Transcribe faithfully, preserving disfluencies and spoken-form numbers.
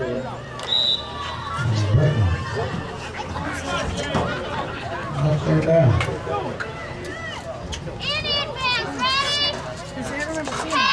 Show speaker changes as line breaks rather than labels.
That's third down.
In advance, ready? Because I remember seeing